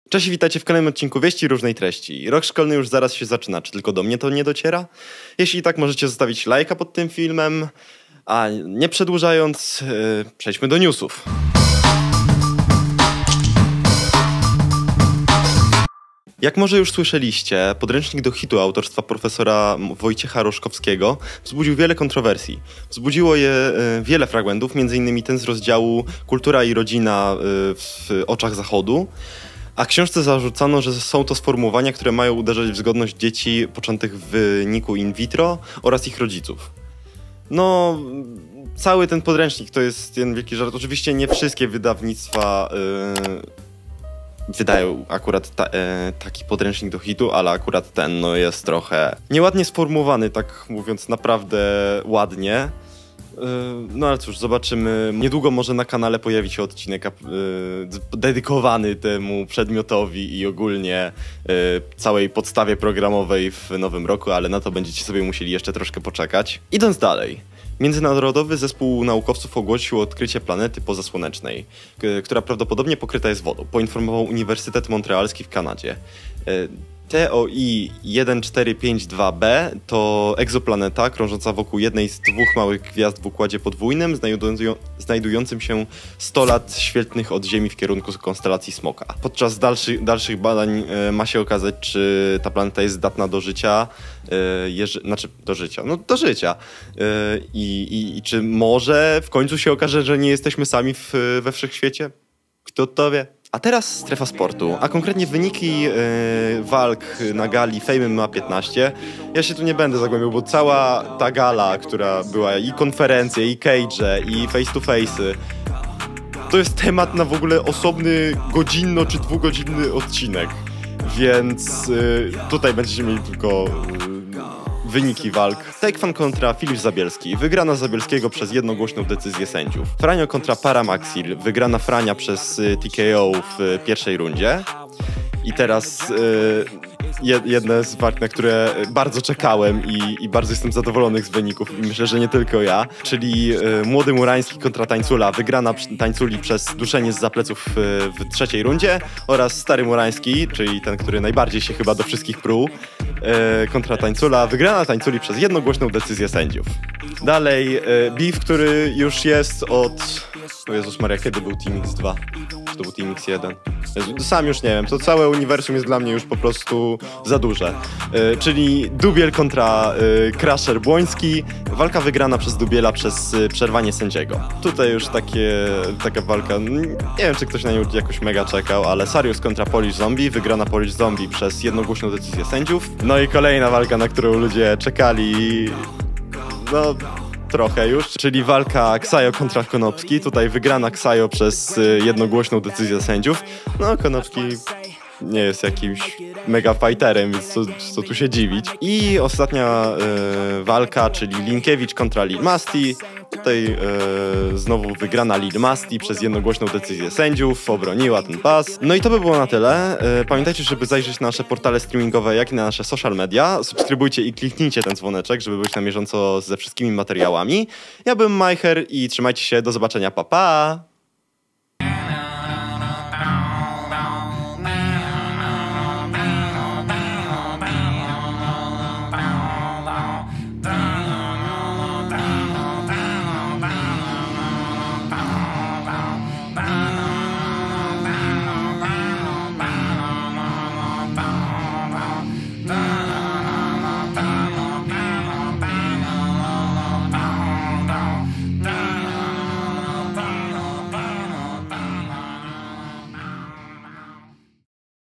Cześć i witajcie w kolejnym odcinku Wieści różnej treści. Rok szkolny już zaraz się zaczyna, czy tylko do mnie to nie dociera? Jeśli tak, możecie zostawić lajka pod tym filmem, a nie przedłużając, przejdźmy do newsów. Jak może już słyszeliście, podręcznik do hitu autorstwa profesora Wojciecha Roszkowskiego wzbudził wiele kontrowersji. Wzbudziło je wiele fragmentów, m.in. ten z rozdziału Kultura i rodzina w oczach Zachodu. A książce zarzucano, że są to sformułowania, które mają uderzać w zgodność dzieci poczętych w wyniku in vitro oraz ich rodziców. No, cały ten podręcznik to jest jeden wielki żart. Oczywiście nie wszystkie wydawnictwa wydają akurat taki podręcznik do hitu, ale akurat ten jest trochę nieładnie sformułowany, tak mówiąc naprawdę ładnie. No ale cóż, zobaczymy. Niedługo może na kanale pojawi się odcinek dedykowany temu przedmiotowi i ogólnie całej podstawie programowej w nowym roku, ale na to będziecie sobie musieli jeszcze troszkę poczekać. Idąc dalej. Międzynarodowy zespół naukowców ogłosił odkrycie planety pozasłonecznej, która prawdopodobnie pokryta jest wodą, poinformował Uniwersytet Montrealski w Kanadzie. TOI 1452b to egzoplaneta krążąca wokół jednej z dwóch małych gwiazd w układzie podwójnym, znajdującym się 100 lat świetlnych od Ziemi w kierunku konstelacji Smoka. Podczas dalszych badań ma się okazać, czy ta planeta jest zdatna do życia, do życia. I czy może w końcu się okaże, że nie jesteśmy sami we wszechświecie? Kto to wie? A teraz strefa sportu, a konkretnie wyniki walk na gali Fame MMA 15. Ja się tu nie będę zagłębiał, bo cała ta gala, która była i konferencje, i cage'e, i face to face'y, to jest temat na w ogóle osobny godzinno czy dwugodzinny odcinek. Więc tutaj będziecie mieli tylko wyniki walk. Taekwon kontra Filip Zabielski. Wygrana Zabielskiego przez jednogłośną decyzję sędziów. Franio kontra Paramaxil. Wygrana Frania przez TKO w pierwszej rundzie. I teraz jedne z walk, na które bardzo czekałem i bardzo jestem zadowolony z wyników i myślę, że nie tylko ja, czyli Młody Murański kontra Tańcula. Wygrana Tańculi przez duszenie z pleców w trzeciej rundzie oraz Stary Murański, czyli ten, który najbardziej się chyba do wszystkich pruł, kontra Tańcula. Wygrana Tańculi przez jednogłośną decyzję sędziów. Dalej beef, który już jest od... O Jezus Maria, kiedy był Team X2? Czy to był Team X1? Jezu, sam już nie wiem, to całe uniwersum jest dla mnie już po prostu za duże. Czyli Dubiel kontra Crusher Błoński. Walka wygrana przez Dubiela przez przerwanie sędziego. Tutaj już taka walka, nie wiem, czy ktoś na nią jakoś mega czekał, ale Sarius kontra Polish Zombie. Wygrana Polish Zombie przez jednogłośną decyzję sędziów. No i kolejna walka, na którą ludzie czekali, no... trochę już, czyli walka Ksajo kontra Konopski. Tutaj wygrana Ksajo przez jednogłośną decyzję sędziów. No, Konopski nie jest jakimś mega fighterem, więc co tu się dziwić. I ostatnia walka, czyli Linkiewicz kontra Lil Masti. Tutaj znowu wygrana Lil Masti przez jednogłośną decyzję sędziów, obroniła ten pas. No i to by było na tyle. Pamiętajcie, żeby zajrzeć na nasze portale streamingowe, jak i na nasze social media. Subskrybujcie i kliknijcie ten dzwoneczek, żeby być na bieżąco ze wszystkimi materiałami. Ja byłem Majcher i trzymajcie się, do zobaczenia, pa pa!